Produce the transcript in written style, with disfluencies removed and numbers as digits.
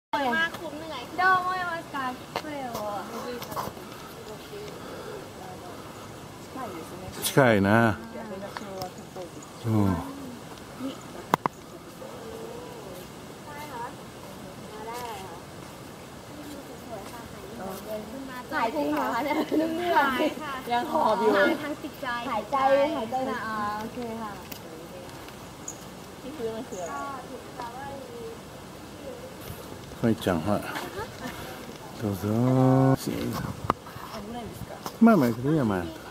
มาคุ้มเหนื่อยどう思いますかこれを近いな。うん。 หายจริงเหรอคะเนี่ยนึกไม่ออกยังหอบอยู่ทางจิตใจหายใจนะโอเคค่ะที่คือมันคืออะไรはいちゃんはいどうぞまあまあいいやまあ